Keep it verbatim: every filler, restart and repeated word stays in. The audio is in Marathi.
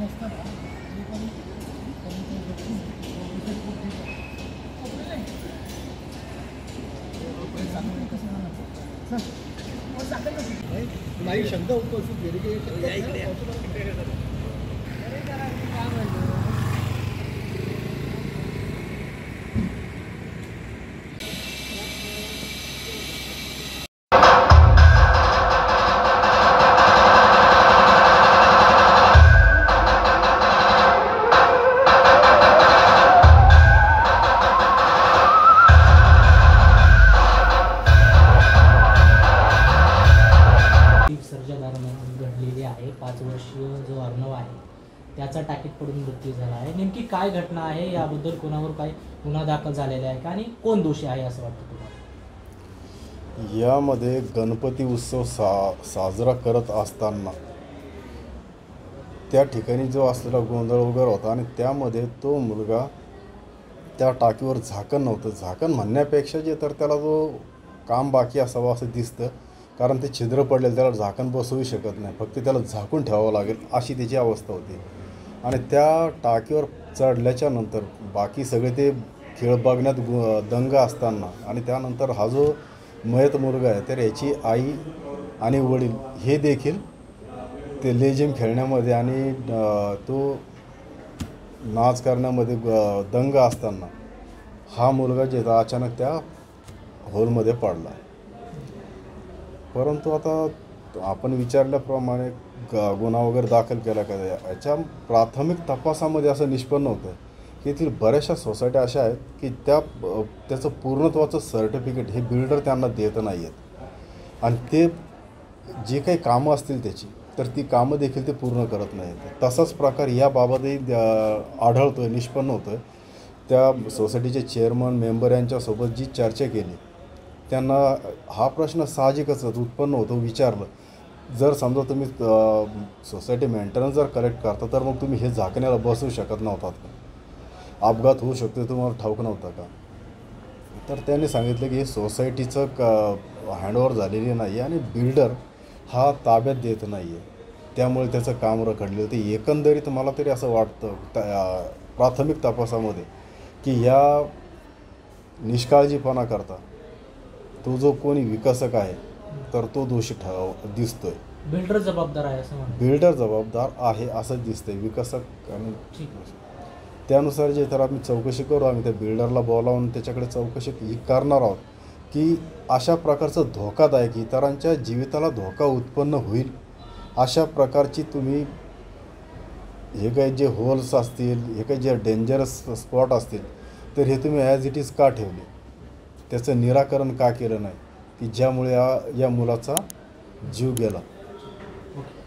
नाही शब्द उपस्थित केले घडलेली आहे। पाच वर्षीय जो अर्णव आहे त्याचा टाकीत पडून मृत्यू झाला आहे। नेमकी काय घटना आहे, याबद्दल कोणावर काय गुन्हा दाखल झालेला आहे का आणि कोण दोषी आहे असं वाटतं तुम्हाला? यामध्ये गणपती उत्सव सा साजरा करत असताना त्या ठिकाणी जो असलेला गोंधळ वगैरे होता आणि त्यामध्ये तो मुलगा त्या टाकीवर झाकण नव्हतं, झाकण म्हणण्यापेक्षा जे तर त्याला जो काम बाकी असावं असं दिसतं, कारण ते छिद्र पडलेलं त्याला झाकण बसवू शकत नाही, फक्त त्याला झाकून ठेवावं लागेल अशी त्याची अवस्था होती। आणि त्या टाकीवर चढल्याच्या नंतर बाकी सगळे ते खेळ बघण्यात दंग असताना आणि त्यानंतर हा जो मयत मुलगा आहे तर याची आई आणि वडील हे देखील ते लेझिम खेळण्यामध्ये आणि तो नाच करण्यामध्ये दंग असताना हा मुलगा जे अचानक त्या होलमध्ये पडला। परंतु आता आपण विचारल्याप्रमाणे गुन्हा वगैरे दाखल केला का, याच्या प्राथमिक तपासामध्ये असं निष्पन्न होतं की येथील बऱ्याचशा सोसायट्या अशा आहेत की त्या त्याचं पूर्णत्वाचं सर्टिफिकेट हे बिल्डर त्यांना देत नाही आहेत आणि ते जे काही कामं असतील त्याची तर ती कामं देखील ते पूर्ण करत नाहीत। तसाच प्रकार याबाबतही आढळतो आहे, निष्पन्न होतं आहे। त्या सोसायटीचे चेअरमन मेंबर यांच्यासोबत जी चर्चा केली त्यांना हा प्रश्न साहजिकच उत्पन्न होतो, विचारलं जर समजा तुम्ही सोसायटी मेंटेनन्स जर करेक्ट करता तर मग तुम्ही हे झाकण्याला बसवू शकत नव्हतात का, अपघात होऊ शकतो तुम्हाला ठाऊक नव्हता का? तर त्यांनी सांगितलं की हे सोसायटीचं क हँडओव्हर झालेली नाही आणि बिल्डर हा ताब्यात देत नाही आहे, त्यामुळे त्याचं काम रखडलं होतं। एकंदरीत मला तरी असं वाटतं प्राथमिक तपासामध्ये की या निष्काळजीपणा करता तो जो कोणी विकसक आहे तर तो दोषी ठराव दिसतोय। बिल्डर जबाबदार आहे असं म्हणतात? बिल्डर जबाबदार आहे असं दिसतंय, विकसक आणि त्यानुसार जे तर आम्ही चौकशी करू, आम्ही त्या बिल्डरला बोलावून त्याच्याकडे चौकशी ही करणार आहोत की अशा प्रकारचं धोकादायक इतरांच्या जीविताला धोका उत्पन्न होईल अशा प्रकारची तुम्ही हे काही जे होल्स असतील, हे काही जे डेंजरस स्पॉट असतील तर हे तुम्ही ॲज इट इज का ठेवले, त्याचं निराकरण का केलं नाही की ज्यामुळे या या मुलाचा जीव गेला।